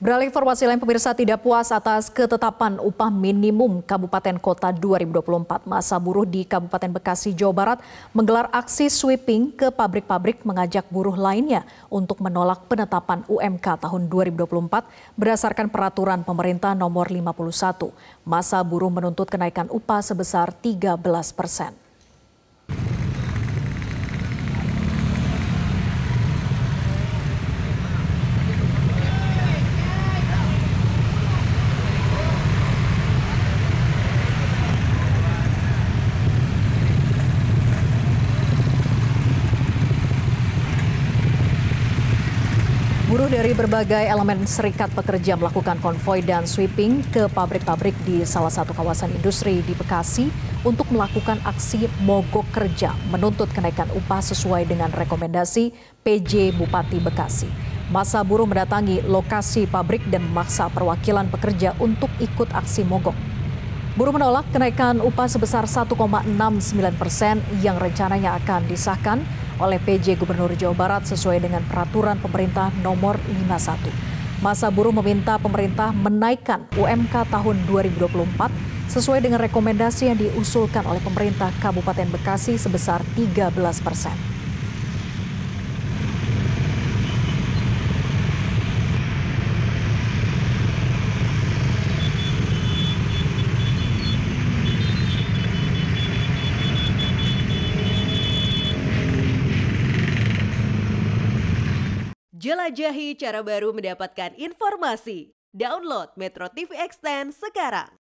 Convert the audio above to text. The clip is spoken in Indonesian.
Beralih informasi lain, pemirsa, tidak puas atas ketetapan upah minimum Kabupaten Kota 2024. Masa buruh di Kabupaten Bekasi, Jawa Barat menggelar aksi sweeping ke pabrik-pabrik mengajak buruh lainnya untuk menolak penetapan UMK tahun 2024 berdasarkan peraturan pemerintah nomor 51. Masa buruh menuntut kenaikan upah sebesar 13%. Buruh dari berbagai elemen serikat pekerja melakukan konvoi dan sweeping ke pabrik-pabrik di salah satu kawasan industri di Bekasi untuk melakukan aksi mogok kerja menuntut kenaikan upah sesuai dengan rekomendasi PJ Bupati Bekasi. Masa buruh mendatangi lokasi pabrik dan memaksa perwakilan pekerja untuk ikut aksi mogok. Buruh menolak kenaikan upah sebesar 1,69% yang rencananya akan disahkan oleh PJ Gubernur Jawa Barat sesuai dengan peraturan pemerintah nomor 51. Masa buruh meminta pemerintah menaikkan UMK tahun 2024 sesuai dengan rekomendasi yang diusulkan oleh pemerintah Kabupaten Bekasi sebesar 13%. Jelajahi cara baru mendapatkan informasi. Download Metro TV Extend sekarang.